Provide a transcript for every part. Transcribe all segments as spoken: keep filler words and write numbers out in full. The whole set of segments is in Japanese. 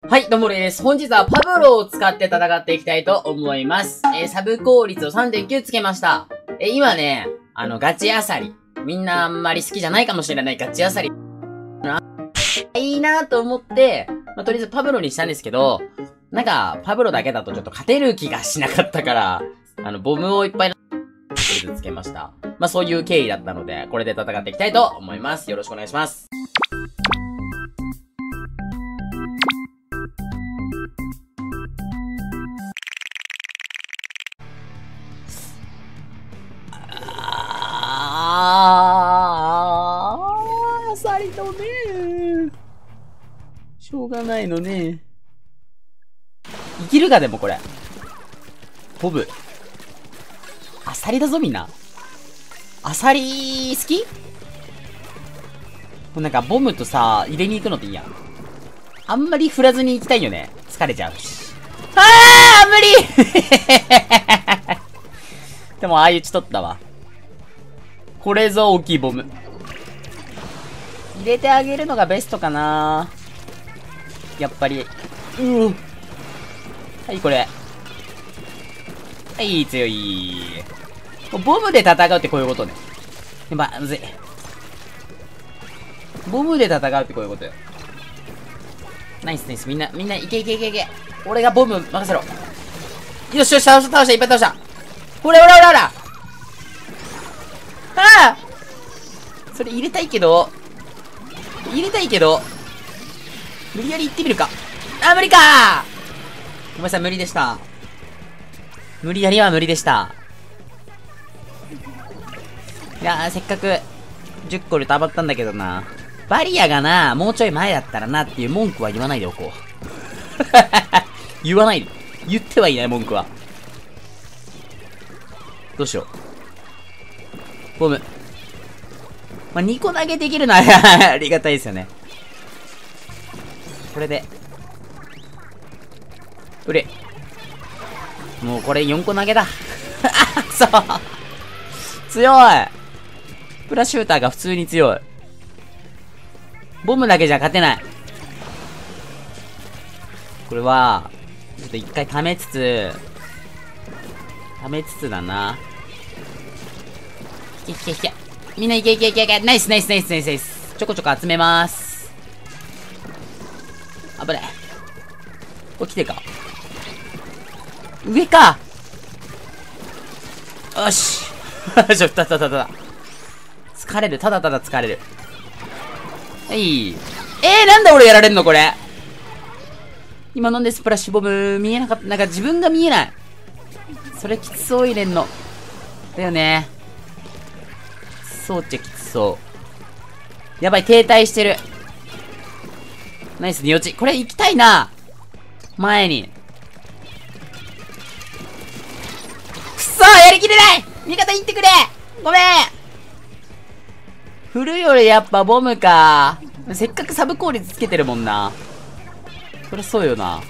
はい、どうもです。本日はパブロを使って戦っていきたいと思います。えー、サブ効率を さんてんきゅう つけました。えー、今ね、あの、ガチアサリ。みんなあんまり好きじゃないかもしれないガチアサリ。いいなと思って、まあ、とりあえずパブロにしたんですけど、なんか、パブロだけだとちょっと勝てる気がしなかったから、あの、ボムをいっぱいつけました。まあ、そういう経緯だったので、これで戦っていきたいと思います。よろしくお願いします。あー、アサリのね。しょうがないのね。いけるかでもこれ。ボブ。アサリだぞみんな。アサリ好き？なんかボムとさ、入れに行くのっていいやん。あんまり振らずに行きたいよね。疲れちゃうし。あー無理でもああいうち取ったわ。これぞ大きいボム。入れてあげるのがベストかな。やっぱり。うぅ。はい、これ。はい、強い。ボムで戦うってこういうことね。まあ、むずい。ボムで戦うってこういうことよ。ナイスナイス。みんな、みんな、いけいけいけいけ。俺がボム任せろ。よしよし、倒した、倒した、いっぱい倒した。ほらほらほらほら。ああそれ入れたいけど、入れたいけど、無理やり行ってみるか。あ、無理かー。ごめんなさい、無理でした。無理やりは無理でした。いやー、せっかくじゅっこで溜まったんだけどな。バリアがな、もうちょい前だったらなっていう文句は言わないでおこう。言わないで。言ってはいない文句は。どうしよう。ボム。まあ、にこ投げできるのはありがたいですよね。これで。うれ。もうこれよんこ投げだ。あそう。強い。プラシューターが普通に強い。ボムだけじゃ勝てない。これは、ちょっと一回溜めつつ、溜めつつだな。いけいけいけ。みんないけいけいけいけ。ナイスナイスナイスナイスナイス。ちょこちょこ集めまーす。危ない。これ来てるか。上か。よし。ちょっと、ただただ。疲れる。ただただ疲れる。はい。えー、なんで俺やられんのこれ。今なんでスプラッシュボム見えなかった。なんか自分が見えない。それきつそう入れんの。だよね。そうっちゃきつそう。やばい、停滞してる。ナイス、に落ち。これ行きたいな。前に。くそーやりきれない味方行ってくれごめん振るよりやっぱボムか。せっかくサブ効率つけてるもんな。そりゃそうよな。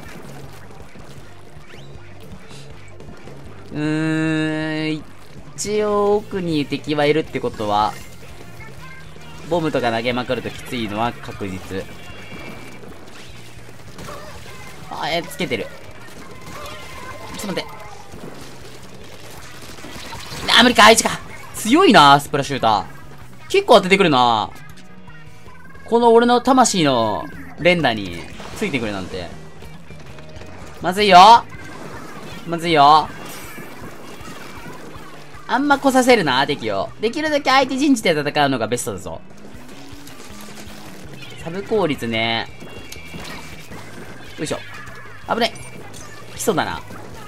うーん、一応奥に敵はいるってことは、ボムとか投げまくるときついのは確実。あ、え、つけてる。ちょっと待って。あ、無理か、あいつか。強いな、スプラシューター。結構当ててくるな。この俺の魂の連打についてくるなんて。まずいよ。まずいよ。あんま来させるな、敵を。できるだけ相手陣地で戦うのがベストだぞ。サブ効率ね。よいしょ。危ね。来そうだな。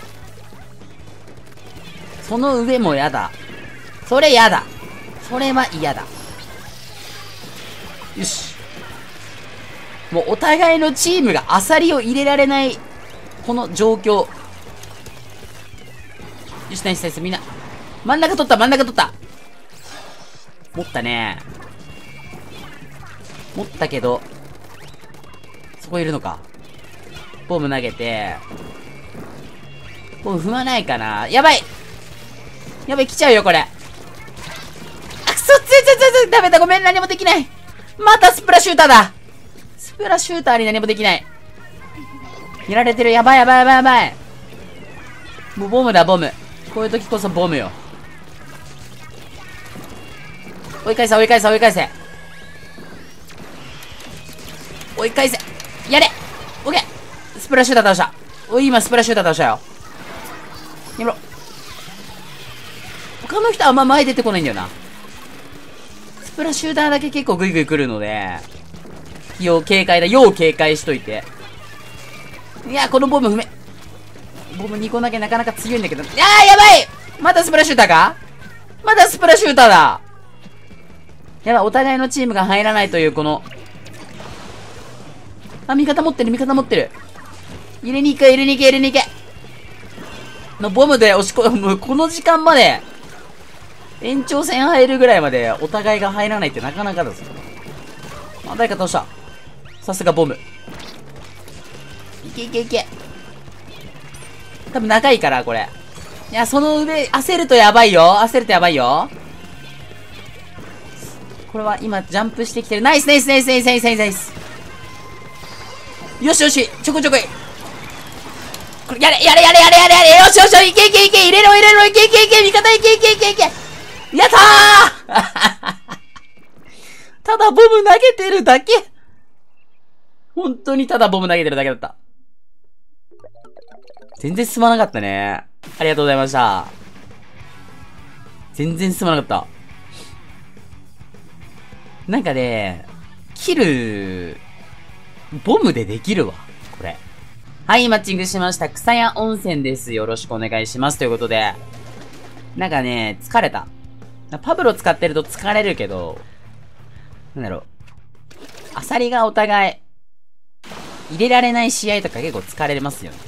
その上もやだ。それやだ。それは嫌だ。よし。もうお互いのチームがアサリを入れられない、この状況。よし、ナイスナイス、みんな。真ん中取った、真ん中取った。持ったね。持ったけど、そこいるのか。ボム投げて、ボム踏まないかな。やばいやばい、来ちゃうよ、これ。あ、くそ、ついついついつい、ダメだ、ごめん、何もできない。またスプラシューターだ。スプラシューターに何もできない。 やられてる。やばいやばいやばいやばい。もうボムだ、ボム。こういう時こそボムよ。追い返せ、追い返せ、追い返せ。追い返せ。やれ。オッケー。スプラッシューター倒した。おい、今スプラッシューター倒したよ。やめろ。他の人はあんま前出てこないんだよな。スプラッシューターだけ結構グイグイ来るので、要警戒だ。要警戒しといて。いや、このボム踏め。ボムにこだけなかなか強いんだけど。いやー、やばい。またスプラッシューターか。まだスプラッシューターだ。やばい、お互いのチームが入らないという、この。あ、味方持ってる、味方持ってる。入れに行け、入れに行け、入れに行け。のボムで押し込む、この時間まで、延長戦入るぐらいまで、お互いが入らないってなかなかだぞ。あ、誰か倒した。さすがボム。いけいけいけ。多分長いから、これ。いや、その上、焦るとやばいよ。焦るとやばいよ。これは今、ジャンプしてきてる。ナイスナイスナイスナイスナイスナイスナイス。よしよし、ちょこちょこい。これ、やれやれやれやれやれやれ。よしよしよし、いけいけいけ、入れろ入れろ、いけいけいけ、味方いけいけいけいけ。やったーただボム投げてるだけ。本当にただボム投げてるだけだった。全然進まなかったね。ありがとうございました。全然進まなかった。なんかね、キル、ボムでできるわ。これ。はい、マッチングしました。草屋温泉です。よろしくお願いします。ということで。なんかね、疲れた。パブロ使ってると疲れるけど、なんだろう。アサリがお互い、入れられない試合とか結構疲れますよね。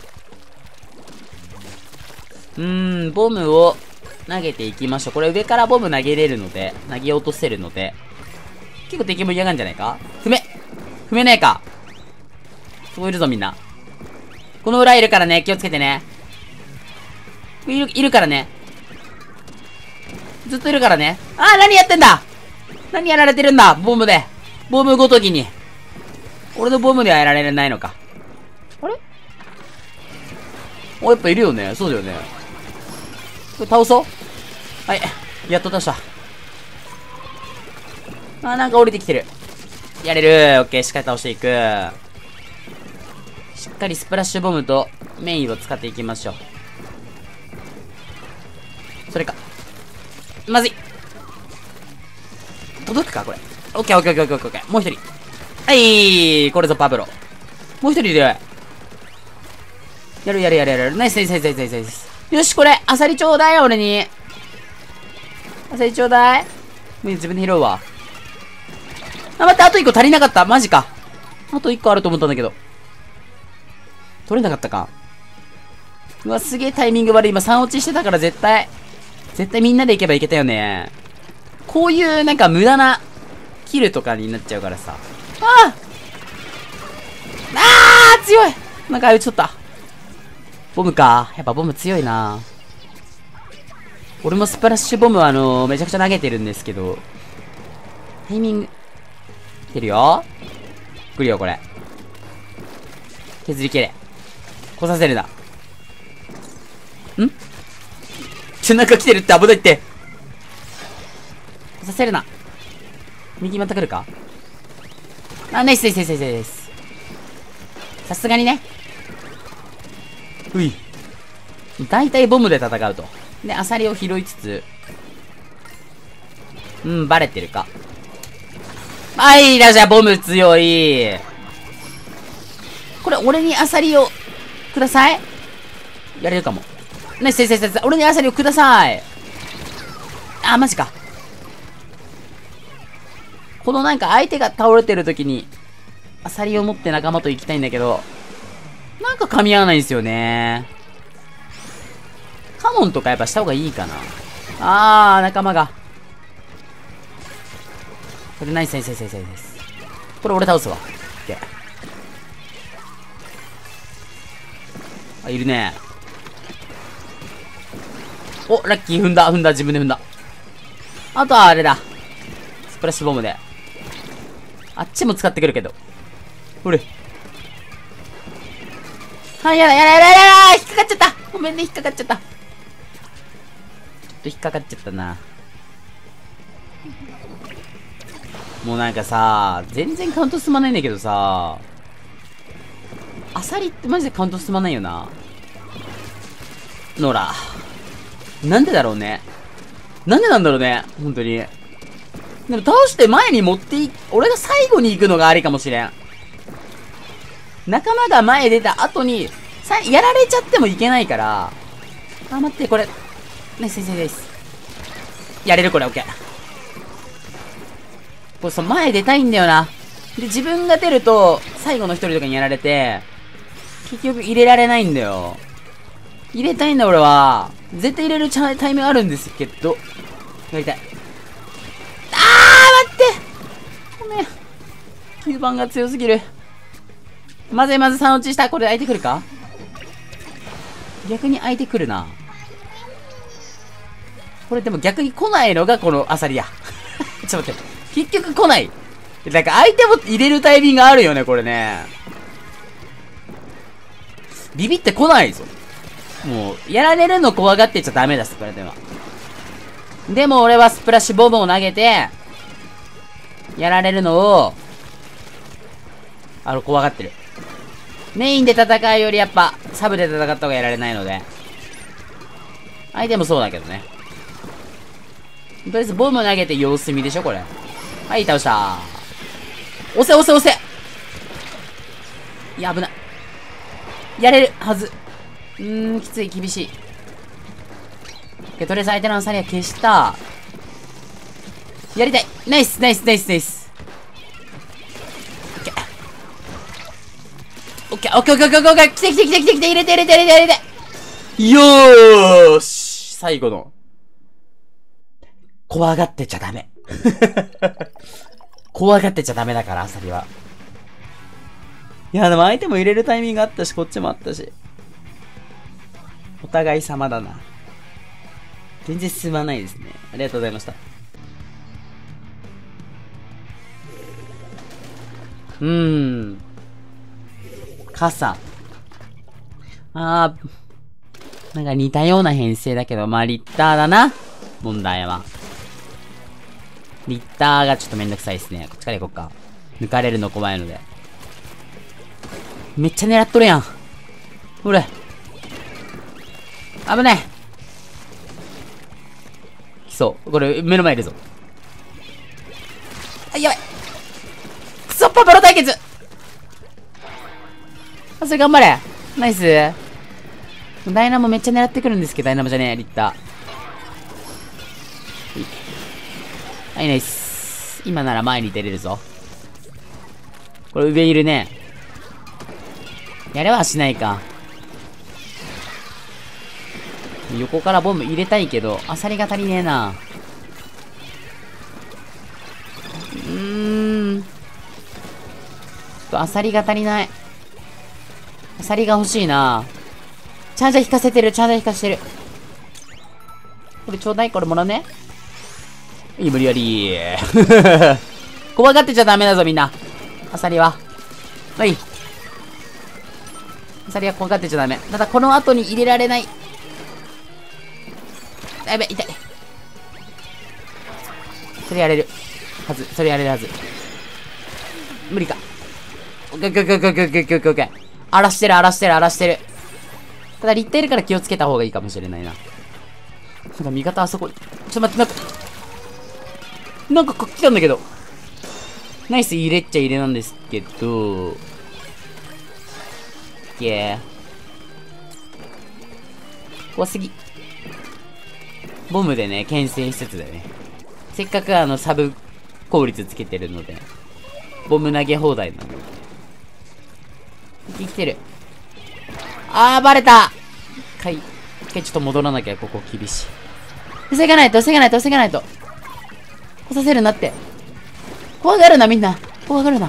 うーん、ボムを投げていきましょう。これ上からボム投げれるので、投げ落とせるので、結構敵も嫌がるんじゃないか。踏め踏めねえか。そこいるぞみんな。この裏いるからね、気をつけてね。いる、いるからね。ずっといるからね。あー、何やってんだ。何やられてるんだ、ボムで。ボムごときに。俺のボムではやられないのか。あれお、やっぱいるよね。そうだよね。これ倒そう。はい。やっと倒した。あー、なんか降りてきてる。やれる。オッケー。しっかり倒していく。しっかりスプラッシュボムとメインを使っていきましょう。それか。まずい。届くかこれ。オッケーオッケーオッケーオッケー。もう一人。はい。これぞパブロ。もう一人いる。やるやるやるやる。ナイスナイスナイスナイスナイスナイス。よし、これ、アサリちょうだい、俺に。アサリちょうだい。もう自分で拾うわ。あ、待って、あと一個足りなかった。マジか。あと一個あると思ったんだけど。取れなかったか。うわ、すげえタイミング悪い。今さん落ちしてたから絶対。絶対みんなで行けばいけたよね。こういうなんか無駄なキルとかになっちゃうからさ。あああー強い。なんか打ち取った。ボムか。やっぱボム強いな。俺もスプラッシュボムはあのー、めちゃくちゃ投げてるんですけど。タイミング。来てるよ。来るよこれ。削り切れ。来させるな。んちょ、なんか来てるって危ないって。来させるな。右また来るか。あ、ナイスナイスナイスナイスナイス。さすがにね。うい。大体ボムで戦うと。で、アサリを拾いつつ。うん、バレてるか。はい、ラジャボム強い。これ、俺にアサリをください。やれるかも。ナイスナイスナイス。俺にアサリをください。あ、マジか。このなんか相手が倒れてる時に、アサリを持って仲間と行きたいんだけど、なんか噛み合わないんですよね。カモンとかやっぱした方がいいかな。あー、仲間が。これナイスナイスナイスナイスナイス。これ俺倒すわ。で。あ、いるね。お、ラッキー踏んだ、踏んだ、自分で踏んだ。あとはあれだ。スプラッシュボムで。あっちも使ってくるけど。ほれ。 あ、やだやだやだやだ引っかかっちゃった。ごめんね、引っかかっちゃった。ちょっと引っかかっちゃったな。もうなんかさ、全然カウント進まないんだけどさ、アサリってマジでカウント進まないよな。ノラ。なんでだろうね。なんでなんだろうね。本当に。でも倒して前に持ってい、俺が最後に行くのがありかもしれん。仲間が前出た後に、さ、やられちゃってもいけないから。あ、待って、これ。ね、先生です。やれるこれ、オッケー。これさ、前出たいんだよな。で、自分が出ると、最後の一人とかにやられて、結局入れられないんだよ。入れたいんだ、俺は。絶対入れるタイミングあるんですけど。やりたい。あー待ってごめん。きゅうばんが強すぎる。まずいまずさん落ちした。これ相手来るか？逆に相手来るな。これでも逆に来ないのがこのアサリや。ちょっと待って。結局来ない。なんか相手も入れるタイミングがあるよね、これね。ビビって来ないぞ。もう、やられるの怖がってちゃダメだ、これでは。でも俺はスプラッシュボムを投げて、やられるのを、あの、怖がってる。メインで戦うよりやっぱ、サブで戦った方がやられないので。相手もそうだけどね。とりあえずボム投げて様子見でしょ、これ。はい、倒した。押せ押せ押せ。いや、危ない。やれるはず。うーん、きつい、厳しい。とりあえず相手のアサリは消した。やりたい。ナイス、ナイス、ナイス、ナイス。オッケー。オッケー、オッケー、オッケー、オッケー、来て来て来て来て来て、入れて入れて入れて入れて。よーし。最後の。怖がってちゃダメ。怖がってちゃダメだから、アサリは。いや、でも相手も入れるタイミングあったし、こっちもあったし。お互い様だな。全然進まないですね。ありがとうございました。うーん。傘。あー。なんか似たような編成だけど、まあ、リッターだな。問題は。リッターがちょっとめんどくさいですね。こっちから行こっか。抜かれるの怖いので。めっちゃ狙っとるやん。ほれ。危ない。来そう。これ、目の前いるぞ。あ、やばい。クソパパロ対決。あ、それ頑張れ。ナイス。ダイナモめっちゃ狙ってくるんですけど、ダイナモじゃねえ、リッター。はい、ナイス。今なら前に出れるぞ。これ上いるね。やれはしないか。横からボム入れたいけど、アサリが足りねえな。うーん。ちょっとアサリが足りない。アサリが欲しいな。チャージャー引かせてる、チャージャー引かせてる。これちょうだい、これもらうね。いい、無理やり。怖がってちゃダメだぞ、みんな。アサリは。はい。アサリは怖がってちゃダメ。ただ、この後に入れられない。やべ、痛い。それやれる。はず、それやれるはず。無理か。オッケーオッケーオッケーオッケーオッケーオッケーオッケー。荒らしてる、荒らしてる、荒らしてる。ただ、リッターいるから気をつけた方がいいかもしれないな。なんか味方あそこ、ちょっと待って、なんか、なんか来たんだけど。ナイス入れっちゃ入れなんですけど。オッケー。怖すぎ。ボムでね、牽制しつつだよね。せっかくあの、サブ効率つけてるので。ボム投げ放題なの。生きてる。あー、バレた。一回、一回ちょっと戻らなきゃ、ここ厳しい。防がないと、防がないと、防がないと。来させるなって。怖がるな、みんな。怖がるな。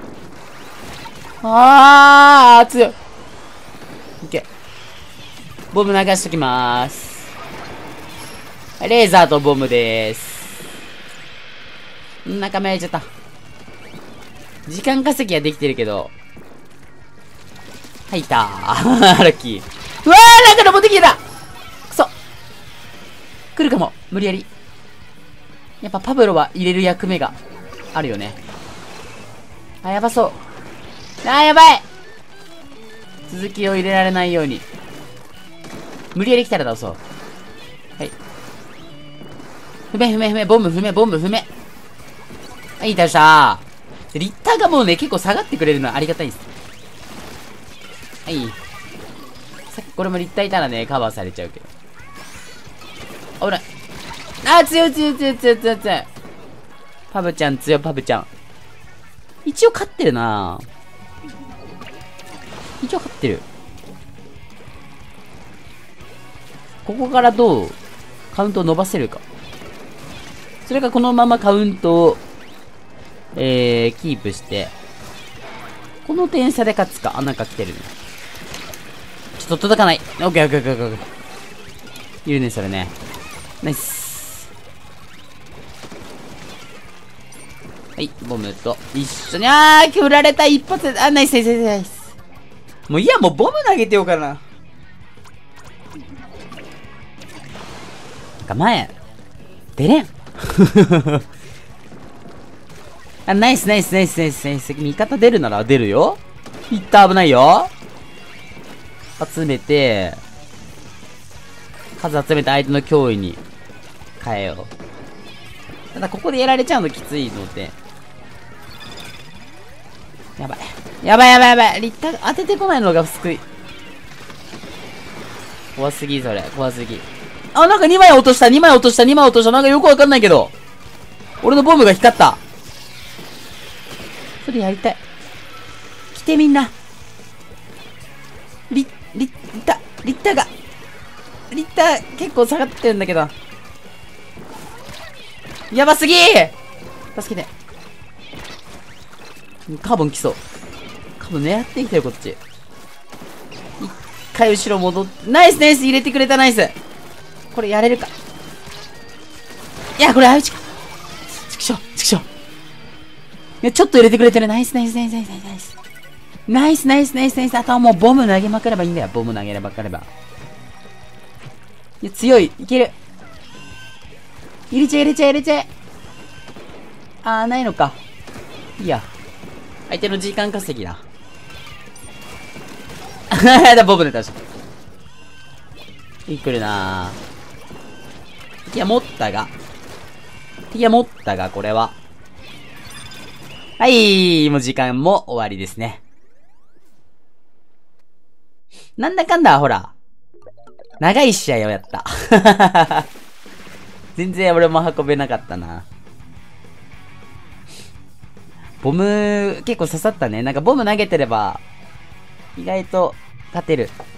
あー、強い。オッケー。ボム流しときまーす。レーザーとボムでーす。仲間やっちゃった。時間稼ぎはできてるけど、 はい、いたー。ラッキー。うわーなんか登ってきてたくそ来るかも無理やり。やっぱパブロは入れる役目があるよね。あ、やばそう。あー、やばい続きを入れられないように。無理やり来たら倒そう。はい。踏め踏め踏め、ボム踏め、ボム踏め。はい、倒したー。リッターがもうね、結構下がってくれるのはありがたいです。はい。さっきこれもリッターいたらね、カバーされちゃうけど。危ない。あー、強い強い強い強い強い強い。パブちゃん強い、パブちゃん。一応勝ってるなぁ。一応勝ってる。ここからどうカウントを伸ばせるか。それかこのままカウントを、えー、キープして、この点差で勝つか。あ、なんか来てるね。ちょっと届かない。オッケーオッケーオッケーオッケー。いるね、それね。ナイス。はい、ボムと一緒に、あー、振られた一発で、あ、ナイスナイスナイス。もういや、もうボム投げてようかな。なんか前、出れん。あ、ナイスナイスナイスナイスナイス。味方出るなら出るよ。いった危ないよ。集めて、数集めて相手の脅威に変えよう。ただここでやられちゃうのきついので。やばい。やばいやばいやばい。リッター当ててこないのが救い。怖すぎ、それ。怖すぎ。あ、なんかにまい落とした、にまい落とした、にまい落とした。なんかよくわかんないけど。俺のボムが光った。それやりたい。来てみんな。リ、リッタ、リッターが。リッター結構下がってるんだけど。やばすぎー助けて。カーボン来そう。カーボン狙ってきたよ、こっち。一回後ろ戻って。ナイスナイス入れてくれたナイス。これやれるか。いや、これ相打ちか。ちくしょう、ちくしょう。いや、ちょっと入れてくれてる。ナイスナイスナイスナイスナイスナイス。ナイスナイスナイスナイス。あとはもうボム投げまくればいいんだよ。ボム投げればかれば。いや、強い。いける。入れちゃえ入れちゃえ入れちゃえ。あー、ないのか。いいや。相手の時間稼ぎだ。やだ、ボブで倒した。いい来るなぁ。いや、持ったが。いや、持ったが、これは。はい、もう時間も終わりですね。なんだかんだ、ほら。長い試合をやった。全然俺も運べなかったな。ボム、結構刺さったね。なんかボム投げてれば、意外と勝てる。